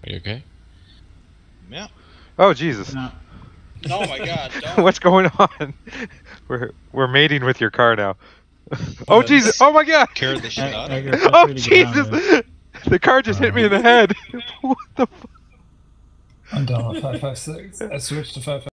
Are you okay? Yeah. Oh Jesus! No. Oh my God! Don't. What's going on? We're mating with your car now. Oh Jesus! Oh my God! Scared the shit out of me. Edgar, feel Oh free to get out of Jesus! The car just hit me in the head. What the? I'm down on 556. I switched to 556.